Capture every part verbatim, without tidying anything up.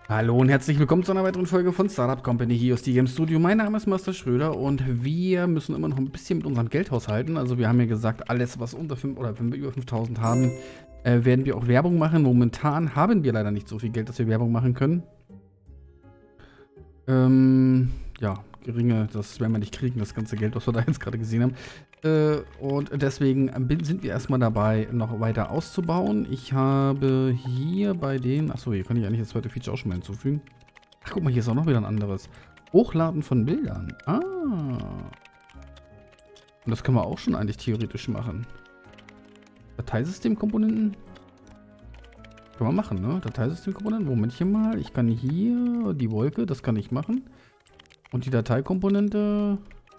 Hallo und herzlich willkommen zu einer weiteren Folge von Startup Company hier aus D Game Studio. Mein Name ist Master Schröder und wir müssen immer noch ein bisschen mit unserem Geld haushalten. Also wir haben ja gesagt, alles was unter fünf oder wenn wir über fünftausend haben, äh, werden wir auch Werbung machen. Momentan haben wir leider nicht so viel Geld, dass wir Werbung machen können. Ähm, ja, geringe, das werden wir nicht kriegen, das ganze Geld, was wir da jetzt gerade gesehen haben. Äh, und deswegen sind wir erstmal dabei, noch weiter auszubauen. Ich habe hier bei den... Achso, hier kann ich eigentlich das zweite Feature auch schon mal hinzufügen. Ach, guck mal, hier ist auch noch wieder ein anderes. Hochladen von Bildern. Ah. Und das können wir auch schon eigentlich theoretisch machen. Dateisystemkomponenten? Können wir machen, ne? Dateisystemkomponenten. Momentchen mal. Ich kann hier die Wolke, das kann ich machen. Und die Dateikomponente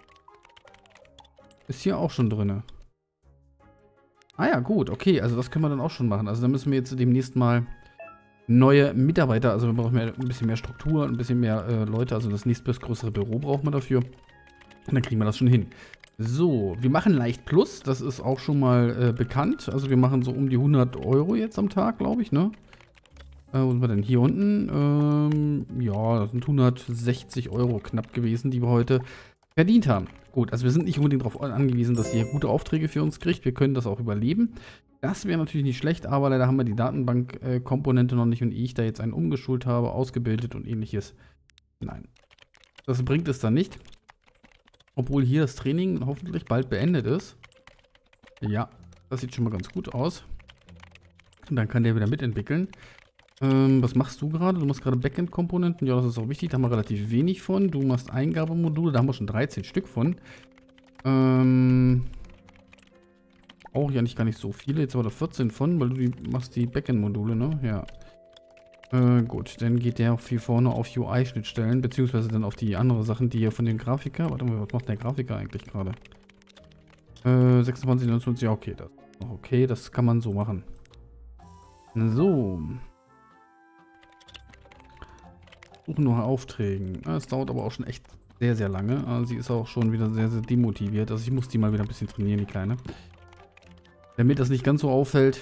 ist hier auch schon drin. Ah ja, gut, okay, also das können wir dann auch schon machen. Also da müssen wir jetzt demnächst mal neue Mitarbeiter, also wir brauchen mehr, ein bisschen mehr Struktur, ein bisschen mehr äh, Leute, also das nächstgrößere Büro brauchen wir dafür. Und dann kriegen wir das schon hin. So, wir machen leicht plus, das ist auch schon mal äh, bekannt. Also wir machen so um die hundert Euro jetzt am Tag, glaube ich, ne? Äh, wo sind wir denn? Hier unten, ähm, ja, das sind hundertsechzig Euro knapp gewesen, die wir heute verdient haben. Gut, also wir sind nicht unbedingt darauf angewiesen, dass ihr gute Aufträge für uns kriegt. Wir können das auch überleben. Das wäre natürlich nicht schlecht, aber leider haben wir die Datenbank-Komponente noch nicht und ich da jetzt einen umgeschult habe, ausgebildet und ähnliches. Nein. Das bringt es dann nicht. Obwohl hier das Training hoffentlich bald beendet ist. Ja, das sieht schon mal ganz gut aus. Und dann kann der wieder mitentwickeln. Ähm, was machst du gerade? Du machst gerade Backend-Komponenten. Ja, das ist auch wichtig. Da haben wir relativ wenig von. Du machst Eingabemodule. Da haben wir schon dreizehn Stück von. Ähm... Auch ja nicht gar nicht so viele. Jetzt aber da vierzehn von, weil du die, machst die Backend-Module, ne? Ja. Äh, gut. Dann geht der hier vorne auf U I-Schnittstellen. Beziehungsweise dann auf die andere Sachen, die hier von den Grafiker... Warte mal, was macht der Grafiker eigentlich gerade? Äh, sechsundzwanzig, neunundzwanzig. Ja, okay. Das ist noch okay. Das kann man so machen. So. Suchen nach Aufträgen. Es dauert aber auch schon echt sehr, sehr lange. Also sie ist auch schon wieder sehr, sehr demotiviert. Also ich muss die mal wieder ein bisschen trainieren, die Kleine. Damit das nicht ganz so auffällt.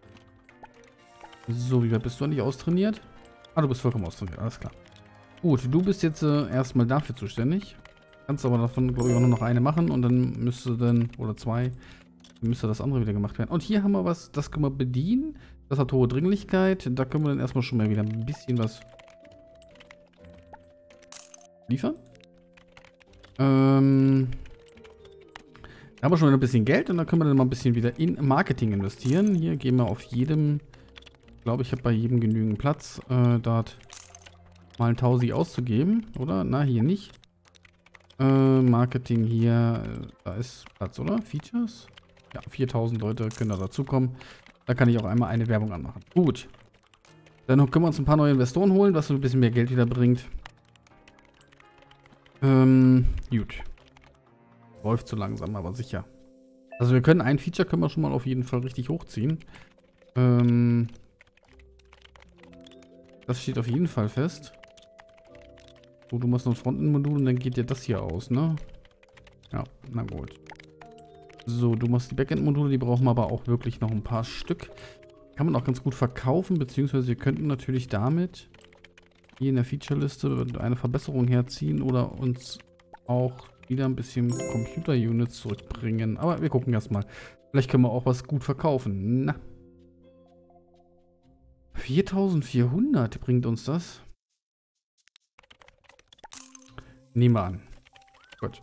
So, wie weit bist du eigentlich austrainiert? Ah, du bist vollkommen austrainiert, alles klar. Gut, du bist jetzt äh, erstmal dafür zuständig. Kannst aber davon, glaube ich, auch nur noch eine machen und dann müsste dann, oder zwei, dann müsste das andere wieder gemacht werden. Und hier haben wir was, das können wir bedienen. Das hat hohe Dringlichkeit. Da können wir dann erstmal schon mal wieder ein bisschen was liefern. Ähm... Da haben wir schon wieder ein bisschen Geld und dann können wir dann mal ein bisschen wieder in Marketing investieren. Hier gehen wir auf jedem, ich glaube, ich habe bei jedem genügend Platz, äh, dort mal ein Tausi auszugeben, oder? Na, hier nicht. Äh, Marketing hier, äh, da ist Platz, oder? Features? Ja, viertausend Leute können da dazukommen. Da kann ich auch einmal eine Werbung anmachen. Gut. Dann können wir uns ein paar neue Investoren holen, was so ein bisschen mehr Geld wieder bringt. Ähm, gut. Läuft so langsam, aber sicher. Also wir können ein Feature können wir schon mal auf jeden Fall richtig hochziehen. Ähm, das steht auf jeden Fall fest. So, du machst noch ein Frontenmodul und dann geht dir das hier aus, ne? Ja, na gut. So, du machst die Backend-Module, die brauchen wir aber auch wirklich noch ein paar Stück. Kann man auch ganz gut verkaufen, beziehungsweise wir könnten natürlich damit hier in der Feature-Liste eine Verbesserung herziehen oder uns auch wieder ein bisschen Computer-Units zurückbringen. Aber wir gucken erstmal. Vielleicht können wir auch was gut verkaufen. Na. viertausendvierhundert bringt uns das. Nehmen wir an. Gut.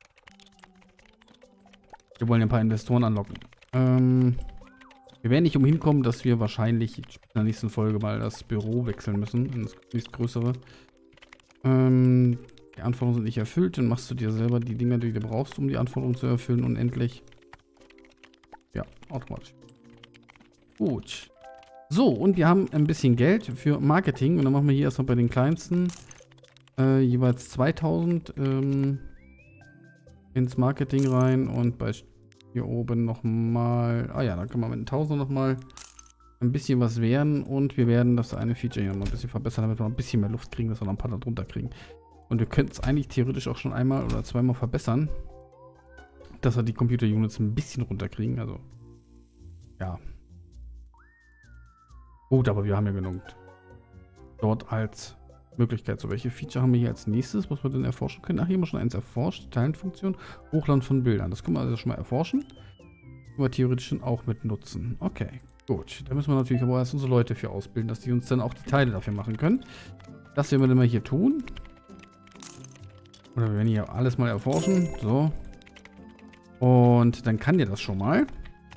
Wir wollen ja ein paar Investoren anlocken. Ähm, wir werden nicht umhin kommen, dass wir wahrscheinlich in der nächsten Folge mal das Büro wechseln müssen. In das nächstgrößere. Ähm... Die Anforderungen sind nicht erfüllt, dann machst du dir selber die Dinge, die du brauchst, um die Anforderungen zu erfüllen, unendlich. Ja, automatisch. Gut. So, und wir haben ein bisschen Geld für Marketing. Und dann machen wir hier erstmal bei den kleinsten äh, jeweils zweitausend ähm, ins Marketing rein. Und bei hier oben nochmal... Ah ja, da kann man mit tausend nochmal ein bisschen was werden. Und wir werden das eine Feature hier noch ein bisschen verbessern, damit wir noch ein bisschen mehr Luft kriegen, dass wir noch ein paar da drunter kriegen. Und wir könnten es eigentlich theoretisch auch schon einmal oder zweimal verbessern, dass wir die Computer-Units ein bisschen runterkriegen. Also, ja. Gut, aber wir haben ja genug dort als Möglichkeit. So, welche Feature haben wir hier als nächstes, was wir denn erforschen können? Ach, hier haben wir schon eins erforscht. Teilenfunktion, Hochladen von Bildern. Das können wir also schon mal erforschen. Können wir theoretisch schon auch mit nutzen. Okay, gut. Da müssen wir natürlich aber erst unsere Leute für ausbilden, dass die uns dann auch die Teile dafür machen können. Das werden wir dann mal hier tun. Oder wir werden hier alles mal erforschen. So. Und dann kann der das schon mal.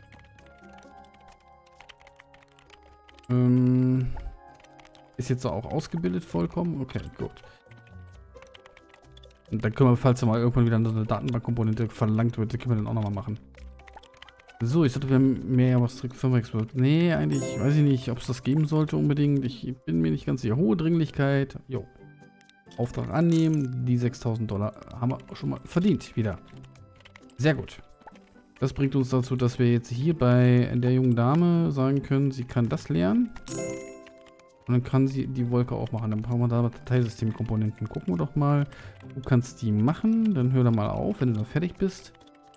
Ähm, ist jetzt auch ausgebildet vollkommen? Okay, gut. Und dann können wir, falls da mal irgendwann wieder eine Datenbankkomponente verlangt wird, die können wir dann auch nochmal machen. So, ich dachte, wir haben mehr was zurück für Expert. Nee, eigentlich weiß ich nicht, ob es das geben sollte unbedingt. Ich bin mir nicht ganz sicher. Hohe Dringlichkeit. Jo. Auftrag annehmen. Die sechstausend Dollar haben wir schon mal verdient wieder. Sehr gut. Das bringt uns dazu, dass wir jetzt hier bei der jungen Dame sagen können, sie kann das lernen. Und dann kann sie die Wolke auch machen. Dann brauchen wir da Dateisystemkomponenten. Gucken wir doch mal. Du kannst die machen. Dann hör da mal auf, wenn du dann fertig bist.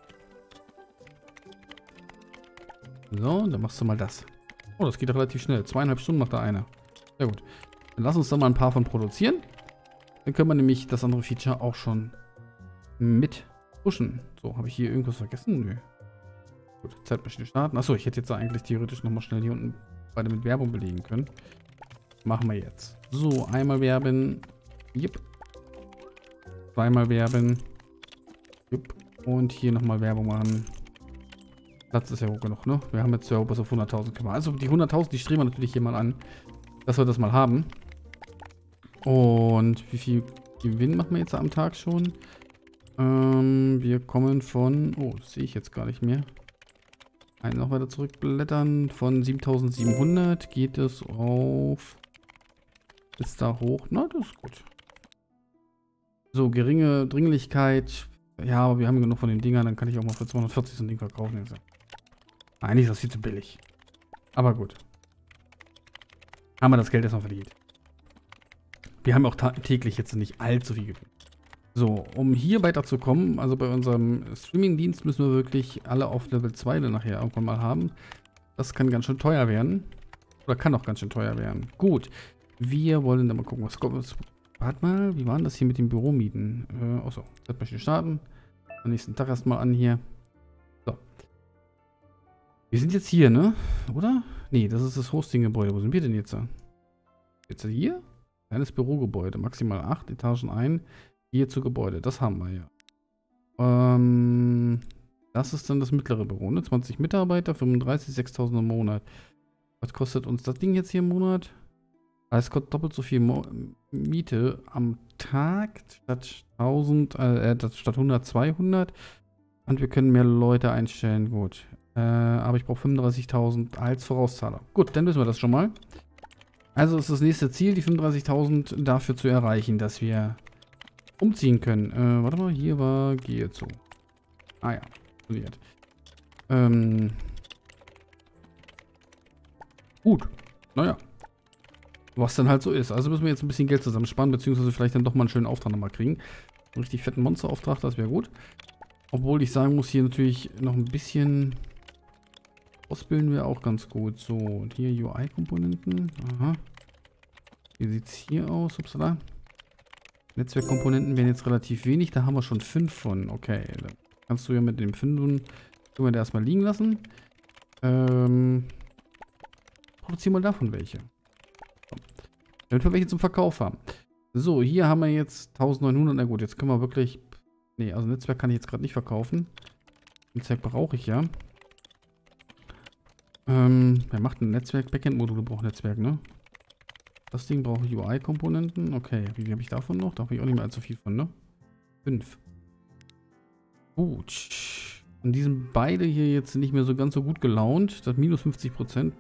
So, dann machst du mal das. Oh, das geht doch relativ schnell. Zweieinhalb Stunden macht da eine. Sehr gut. Dann lass uns da mal ein paar von produzieren. Dann können wir nämlich das andere Feature auch schon mit pushen. So, habe ich hier irgendwas vergessen? Nö. Gut, Zeitmaschine starten. Achso, ich hätte jetzt eigentlich theoretisch nochmal schnell hier unten beide mit Werbung belegen können. Machen wir jetzt. So, einmal werben. Jupp. Zweimal werben. Jupp. Und hier nochmal Werbung machen. Platz ist ja hoch genug, ne? Wir haben jetzt ja bis auf hunderttausend gemacht. Also die hunderttausend, die streben wir natürlich hier mal an, dass wir das mal haben. Und wie viel Gewinn machen wir jetzt am Tag schon? Ähm, wir kommen von... Oh, das sehe ich jetzt gar nicht mehr. Einen noch weiter zurückblättern. Von siebentausendsiebenhundert geht es auf... Ist da hoch? Na, das ist gut. So, geringe Dringlichkeit. Ja, aber wir haben genug von den Dingern. Dann kann ich auch mal für zweihundertvierzig so ein Ding verkaufen. Jetzt. Eigentlich ist das viel zu billig. Aber gut. Haben wir das Geld erstmal verdient. Wir haben auch täglich jetzt nicht allzu viel Gewinn. So, um hier weiterzukommen, also bei unserem Streaming-Dienst müssen wir wirklich alle auf Level zwei dann nachher irgendwann mal haben. Das kann ganz schön teuer werden. Oder kann auch ganz schön teuer werden. Gut. Wir wollen dann mal gucken, was kommt. Warte mal, wie war denn das hier mit den Büromieten? Äh, achso, Zeitmaschine starten. Am nächsten Tag erstmal an hier. So. Wir sind jetzt hier, ne? Oder? Nee, das ist das Hosting-Gebäude. Wo sind wir denn jetzt? Jetzt hier? Kleines Bürogebäude. Maximal acht Etagen ein. Hier zu Gebäude. Das haben wir ja. Ähm, das ist dann das mittlere Büro, ne? zwanzig Mitarbeiter, fünfunddreißig, sechstausend im Monat. Was kostet uns das Ding jetzt hier im Monat? Es kostet doppelt so viel Mo Miete am Tag statt tausend, äh, statt hundert, zweihundert. Und wir können mehr Leute einstellen. Gut. Äh, aber ich brauche fünfunddreißigtausend als Vorauszahler. Gut, dann wissen wir das schon mal. Also ist das nächste Ziel, die fünfunddreißigtausend dafür zu erreichen, dass wir umziehen können. Äh, warte mal, hier war Gehe zu. Ah ja, funktioniert. Ähm. Gut. Naja. Was dann halt so ist. Also müssen wir jetzt ein bisschen Geld zusammensparen, beziehungsweise vielleicht dann doch mal einen schönen Auftrag nochmal kriegen. Einen richtig fetten Monsterauftrag, das wäre gut. Obwohl ich sagen muss, hier natürlich noch ein bisschen ausbilden wir auch ganz gut. So, und hier U I-Komponenten. Aha. Wie sieht es hier aus? Upsala. Netzwerkkomponenten werden jetzt relativ wenig. Da haben wir schon fünf von. Okay, da kannst du ja mit dem fünf können wir erstmal liegen lassen. Ähm, produzieren wir davon welche. So. Damit wir welche zum Verkauf haben. So, hier haben wir jetzt neunzehnhundert. Na gut, jetzt können wir wirklich... Nee, also Netzwerk kann ich jetzt gerade nicht verkaufen. Netzwerk brauche ich ja. Ähm, wer macht ein Netzwerk? Backend-Module braucht Netzwerk, ne? Das Ding braucht U I-Komponenten. Okay, wie viel habe ich davon noch? Da habe ich auch nicht mehr allzu viel von, ne? Fünf. Gut. Und die sind beide hier jetzt nicht mehr so ganz so gut gelaunt. Das minus fünfzig Prozent.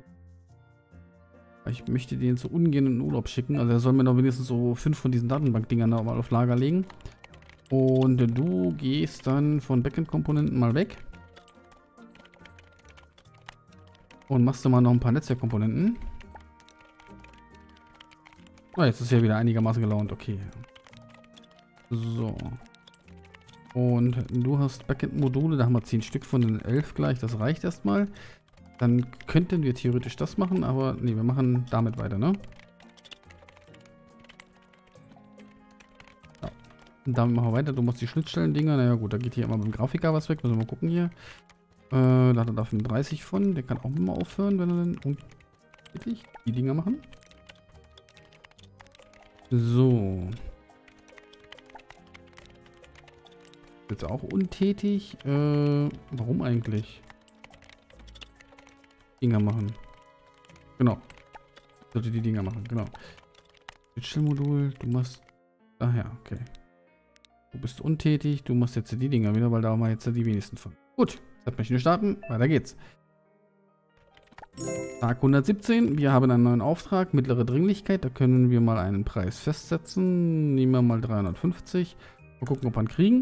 Ich möchte den so ungern in den Urlaub schicken. Also er soll mir noch wenigstens so fünf von diesen Datenbank-Dingern mal auf Lager legen. Und du gehst dann von Backend-Komponenten mal weg. Und machst du mal noch ein paar Netzwerkkomponenten. Oh, jetzt ist ja wieder einigermaßen gelaunt. Okay. So. Und du hast Backend-Module. Da haben wir zehn Stück von den elf gleich. Das reicht erstmal. Dann könnten wir theoretisch das machen. Aber nee, wir machen damit weiter, ne? Und damit machen wir weiter. Du machst die Schnittstellen-Dinger. Naja gut, da geht hier immer beim Grafiker was weg. Müssen wir mal gucken hier. Äh, da hat er da fünfunddreißig von. Der kann auch mal aufhören, wenn er dann untätig die Dinger machen. So. Jetzt auch untätig. Äh, warum eigentlich? Dinger machen. Genau. Sollte die Dinger machen, genau. Schnittstellenmodul, du machst. Ach ja, okay. Du bist untätig, du machst jetzt die Dinger wieder, weil da haben wir jetzt die wenigsten von. Gut, jetzt möchten wir starten, weiter geht's. Tag hundertsiebzehn, wir haben einen neuen Auftrag, mittlere Dringlichkeit, da können wir mal einen Preis festsetzen. Nehmen wir mal dreihundertfünfzig. Mal gucken, ob wir ihn kriegen.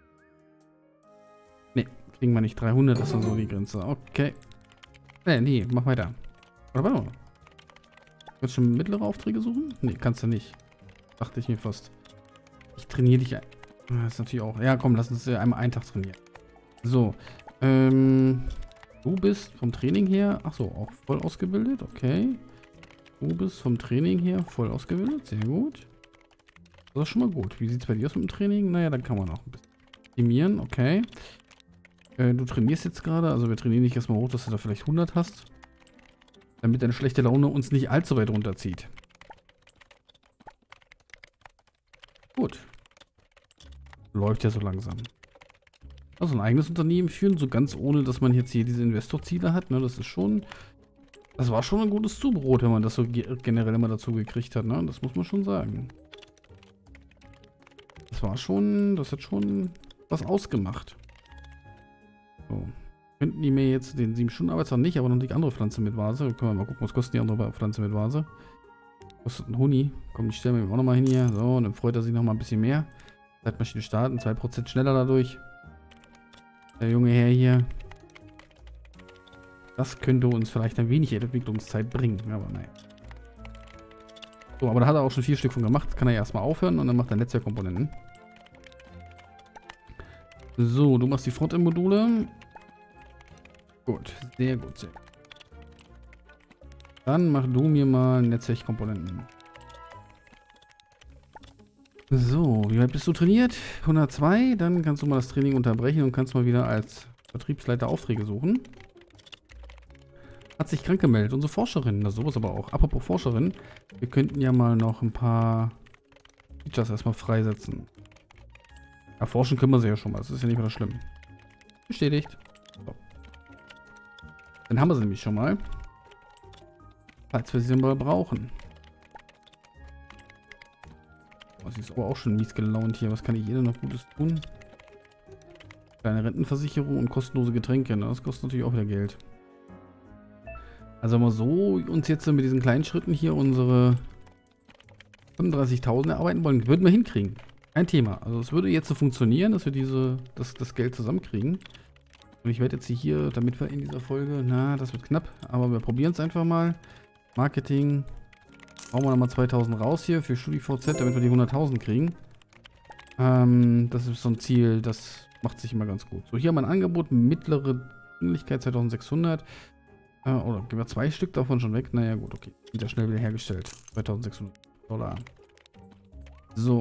Ne, kriegen wir nicht. dreihundert ist dann so die Grenze. Okay. Ne, nee, mach weiter. Oder warte mal. Kannst du schon mittlere Aufträge suchen? Ne, kannst du nicht. Dachte ich mir fast. Ich trainiere dich. Das ist natürlich auch. Ja, komm, lass uns einmal einen Tag trainieren. So. Ähm. Du bist vom Training her. Achso, auch voll ausgebildet. Okay. Du bist vom Training her voll ausgebildet. Sehr gut. Das ist schon mal gut. Wie sieht es bei dir aus mit dem Training? Naja, dann kann man auch ein bisschen optimieren. Okay. Äh, du trainierst jetzt gerade. Also wir trainieren dich erstmal hoch, dass du da vielleicht hundert hast. Damit deine schlechte Laune uns nicht allzu weit runterzieht. Gut. Läuft ja so langsam. Also ein eigenes Unternehmen führen, so ganz ohne, dass man jetzt hier diese Investorziele hat. Ne? Das ist schon... Das war schon ein gutes Zubrot, wenn man das so generell immer dazu gekriegt hat. Ne? Das muss man schon sagen. Das war schon... Das hat schon was ausgemacht. So. Könnten die mir jetzt den sieben Stunden Arbeitstag nicht, aber noch die andere Pflanze mit Vase. Können wir mal gucken, was kostet die andere Pflanze mit Vase. Kostet ein Huni. Komm, die stellen wir ihm auch nochmal hin hier. So, und dann freut er sich nochmal ein bisschen mehr. Zeitmaschine starten, zwei Prozent schneller dadurch. Der junge Herr hier. Das könnte uns vielleicht ein wenig Entwicklungszeit bringen. Aber nein. So, aber da hat er auch schon vier Stück von gemacht. Kann er erstmal aufhören und dann macht er Netzwerkkomponenten. So, du machst die Frontend-Module. Gut, sehr gut, sehr gut. Dann mach du mir mal Netzwerkkomponenten. So, wie weit bist du trainiert? hundertzwei, dann kannst du mal das Training unterbrechen und kannst mal wieder als Vertriebsleiter Aufträge suchen. Hat sich krank gemeldet, unsere Forscherin, na sowas aber auch. Apropos Forscherin, wir könnten ja mal noch ein paar Features erstmal freisetzen. Erforschen können wir sie ja schon mal, das ist ja nicht mehr schlimm. Bestätigt. So. Dann haben wir sie nämlich schon mal. Falls wir sie mal brauchen. Oh, sie ist aber auch schon mies gelaunt hier. Was kann ich ihr denn noch Gutes tun? Kleine Rentenversicherung und kostenlose Getränke. Ne? Das kostet natürlich auch wieder Geld. Also wenn wir so uns jetzt mit diesen kleinen Schritten hier unsere fünfunddreißigtausend erarbeiten wollen, würden wir hinkriegen. Kein Thema. Also es würde jetzt so funktionieren, dass wir diese, das, das Geld zusammenkriegen. Und ich werde jetzt hier, damit wir in dieser Folge, na, das wird knapp, aber wir probieren es einfach mal. Marketing. Brauchen wir nochmal zweitausend raus hier für StudiVZ, damit wir die hunderttausend kriegen. Ähm, das ist so ein Ziel, das macht sich immer ganz gut. So, hier haben wir ein Angebot, mittlere Dringlichkeit zweitausendsechshundert. Äh, oder gehen wir zwei Stück davon schon weg? Naja, gut, okay. Wieder schnell wieder hergestellt. zweitausendsechshundert Dollar. So.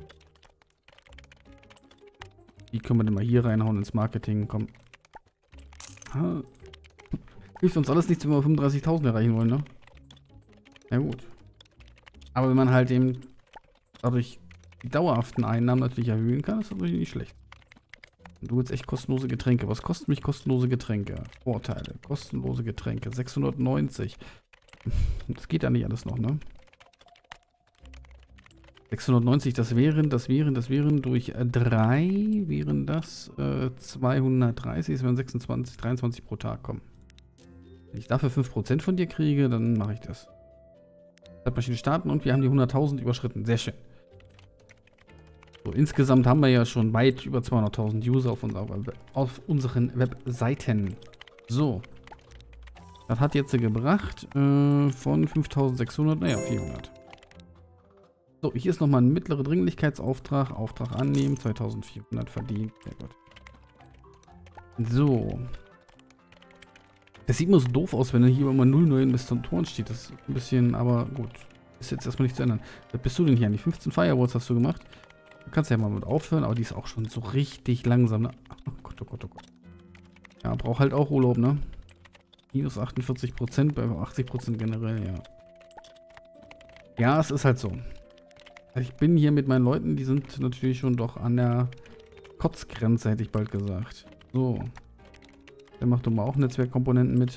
Die können wir denn mal hier reinhauen ins Marketing. Komm. Ha. Hilft uns alles nichts, wenn wir fünfunddreißigtausend erreichen wollen, ne? Ja, gut. Aber wenn man halt eben dadurch die dauerhaften Einnahmen natürlich erhöhen kann, ist das natürlich nicht schlecht. Und du willst echt kostenlose Getränke. Was kosten mich kostenlose Getränke? Vorteile. Kostenlose Getränke. sechshundertneunzig. Das geht ja nicht alles noch, ne? sechshundertneunzig, das wären, das wären, das wären durch drei, wären das äh, zweihundertdreißig, das wären sechsundzwanzig, dreiundzwanzig pro Tag, kommen. Wenn ich dafür fünf Prozent von dir kriege, dann mache ich das. Zeitmaschine starten und wir haben die hunderttausend überschritten. Sehr schön. So, insgesamt haben wir ja schon weit über zweihunderttausend User auf, unserer, auf unseren Webseiten. So. Das hat jetzt gebracht äh, von fünftausendsechshundert, naja, vierhundert. So, hier ist nochmal ein mittlerer Dringlichkeitsauftrag. Auftrag annehmen, zweitausendvierhundert verdient. Sehr gut. So. Das sieht immer so doof aus, wenn hier immer null neue Investoren steht. Das ist ein bisschen, aber gut. Ist jetzt erstmal nicht zu ändern. Was bist du denn hier? Die fünfzehn Firewalls hast du gemacht. Du kannst ja mal mit aufhören, aber die ist auch schon so richtig langsam, ne? Oh Gott, oh Gott, oh Gott. Ja, braucht halt auch Urlaub, ne? Minus achtundvierzig Prozent, bei achtzig Prozent generell, ja. Ja, es ist halt so. Ich bin hier mit meinen Leuten, die sind natürlich schon doch an der Kotzgrenze, hätte ich bald gesagt. So. Der macht doch mal auch Netzwerkkomponenten mit.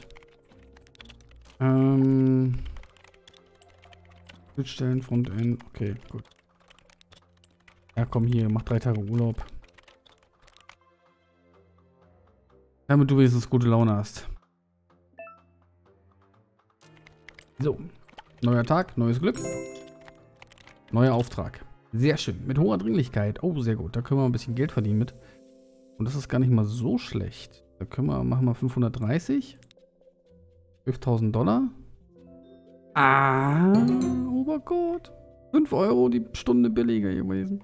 Ähm. Schnittstellen, Frontend. Okay, gut. Ja, komm hier, mach drei Tage Urlaub. Damit du wenigstens gute Laune hast. So. Neuer Tag, neues Glück. Neuer Auftrag. Sehr schön. Mit hoher Dringlichkeit. Oh, sehr gut. Da können wir ein bisschen Geld verdienen mit. Und das ist gar nicht mal so schlecht. Da können wir, machen wir fünfhundertdreißig. zwölftausend Dollar. Ah, Obergott. fünf Euro die Stunde billiger gewesen.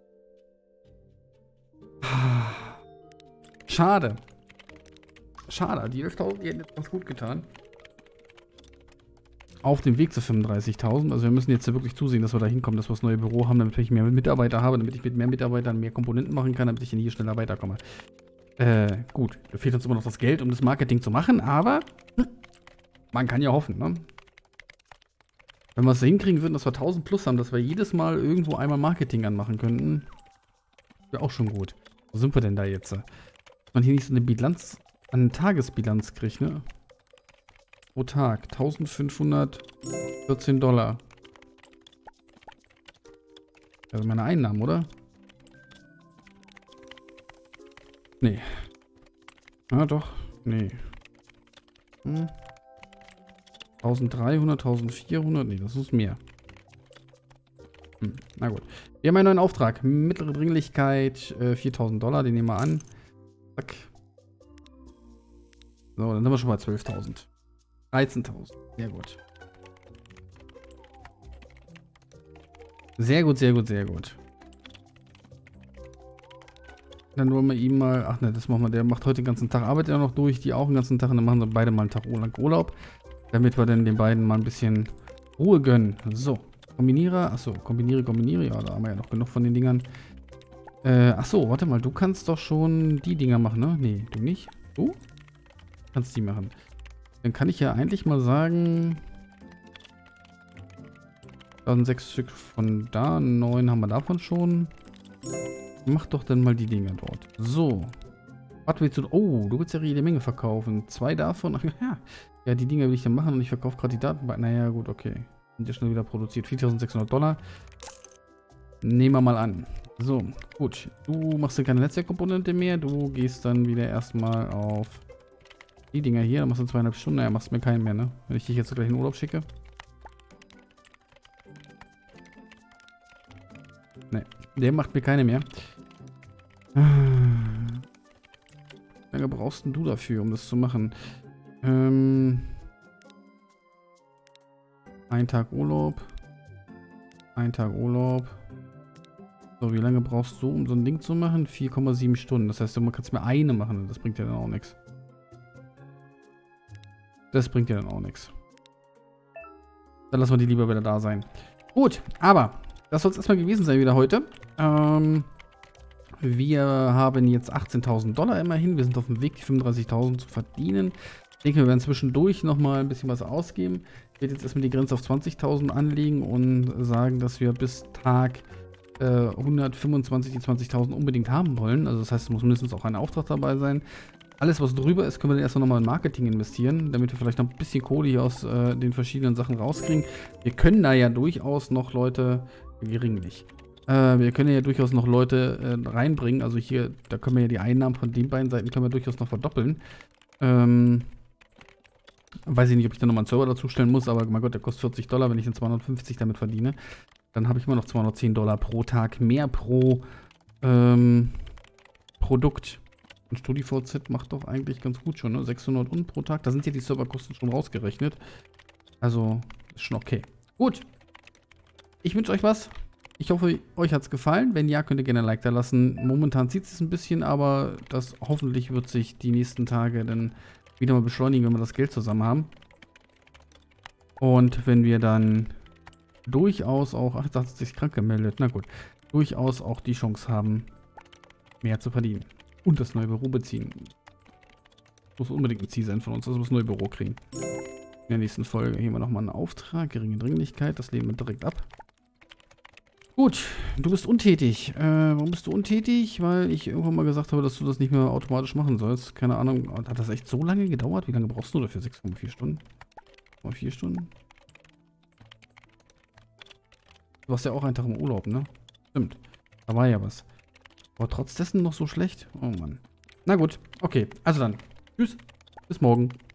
Schade. Schade. Die elftausend, die hätten jetzt ganz gut getan. Auf dem Weg zu fünfunddreißigtausend. Also wir müssen jetzt wirklich zusehen, dass wir da hinkommen, dass wir das neue Büro haben, damit ich mehr Mitarbeiter habe, damit ich mit mehr Mitarbeitern mehr Komponenten machen kann, damit ich dann hier schneller weiterkomme. Äh, gut. Da fehlt uns immer noch das Geld, um das Marketing zu machen, aber hm, man kann ja hoffen, ne? Wenn wir es so hinkriegen würden, dass wir tausend plus haben, dass wir jedes Mal irgendwo einmal Marketing anmachen könnten, wäre auch schon gut. Wo sind wir denn da jetzt? Dass man hier nicht so eine Bilanz, eine Tagesbilanz kriegt, ne? Pro Tag. eintausendfünfhundertvierzehn Dollar. Also meine Einnahmen, oder? Nee. Ah, doch. Nee. Hm. eintausenddreihundert, eintausendvierhundert. Nee, das ist mehr. Hm. Na gut. Wir haben einen neuen Auftrag. Mittlere Dringlichkeit. Äh, viertausend Dollar. Den nehmen wir an. Zack. So, dann sind wir schon bei zwölftausend. dreizehntausend. Sehr gut. Sehr gut, sehr gut, sehr gut. Dann wollen wir ihm mal... Ach ne, das machen wir. Der macht heute den ganzen Tag. Arbeitet er noch durch. Die auch den ganzen Tag. Und dann machen wir beide mal einen Tag lang Urlaub. Damit wir dann den beiden mal ein bisschen Ruhe gönnen. So. Kombinierer. Achso, kombiniere, kombiniere. Ja, da haben wir ja noch genug von den Dingern. Äh, achso, warte mal. Du kannst doch schon die Dinger machen, ne? Nee, du nicht. Du? Kannst die machen. Dann kann ich ja eigentlich mal sagen, dann sechs Stück von da, neun haben wir davon schon. Mach doch dann mal die Dinger dort. So. Was willst du? Oh, du willst ja jede Menge verkaufen. Zwei davon. Ach, ja. Ja, die Dinger will ich dann machen und ich verkaufe gerade die Daten. Naja, gut, okay. Sind ja schnell wieder produziert. viertausendsechshundert Dollar. Nehmen wir mal an. So, gut. Du machst dann keine Netzwerkkomponente mehr. Du gehst dann wieder erstmal auf die Dinger hier. Da machst du zweieinhalb Stunden. Naja, machst du mir keinen mehr, ne? Wenn ich dich jetzt gleich in den Urlaub schicke. Ne, der macht mir keine mehr. Wie lange brauchst denn du dafür, um das zu machen? Ähm, ein Tag Urlaub. Ein Tag Urlaub. So, wie lange brauchst du, um so ein Ding zu machen? vier Komma sieben Stunden. Das heißt, du kannst mir eine machen. Das bringt dir dann auch nichts. Das bringt dir dann auch nichts. Dann lassen wir die lieber wieder da sein. Gut, aber das soll es erstmal gewesen sein wieder heute. Ähm, wir haben jetzt achtzehntausend Dollar immerhin. Wir sind auf dem Weg, die fünfunddreißigtausend zu verdienen. Ich denke, wir werden zwischendurch nochmal ein bisschen was ausgeben. Ich werde jetzt erstmal die Grenze auf zwanzigtausend anlegen und sagen, dass wir bis Tag äh, hundertfünfundzwanzig die zwanzigtausend unbedingt haben wollen. Also das heißt, es muss mindestens auch ein Auftrag dabei sein. Alles, was drüber ist, können wir dann erstmal nochmal in Marketing investieren, damit wir vielleicht noch ein bisschen Kohle hier aus äh, den verschiedenen Sachen rauskriegen. Wir können da ja durchaus noch Leute, gering nicht, äh, wir können ja durchaus noch Leute äh, reinbringen. Also hier, da können wir ja die Einnahmen von den beiden Seiten können wir durchaus noch verdoppeln. Ähm, weiß ich nicht, ob ich da nochmal einen Server dazu stellen muss, aber mein Gott, der kostet vierzig Dollar, wenn ich dann zweihundertfünfzig damit verdiene. Dann habe ich immer noch zweihundertzehn Dollar pro Tag mehr pro ähm, Produkt. Und StudiVZ macht doch eigentlich ganz gut schon, ne? sechshundert und pro Tag. Da sind ja die Serverkosten schon rausgerechnet. Also, ist schon okay. Gut. Ich wünsche euch was. Ich hoffe, euch hat es gefallen. Wenn ja, könnt ihr gerne ein Like da lassen. Momentan zieht es ein bisschen, aber das hoffentlich wird sich die nächsten Tage dann wieder mal beschleunigen, wenn wir das Geld zusammen haben. Und wenn wir dann durchaus auch, ach, da hat sich krank gemeldet, na gut, durchaus auch die Chance haben, mehr zu verdienen. Und das neue Büro beziehen. Muss unbedingt ein Ziel sein von uns, dass wir das neue Büro kriegen. In der nächsten Folge hier haben wir nochmal einen Auftrag, geringe Dringlichkeit, das lehnen wir direkt ab. Gut, du bist untätig. Äh, warum bist du untätig? Weil ich irgendwann mal gesagt habe, dass du das nicht mehr automatisch machen sollst. Keine Ahnung, hat das echt so lange gedauert? Wie lange brauchst du dafür? sechs Komma vier Stunden? sechs Komma vier Stunden? Du warst ja auch einen Tag im Urlaub, ne? Stimmt, da war ja was. Aber trotz dessen noch so schlecht? Oh Mann. Na gut, okay, also dann. Tschüss, bis morgen.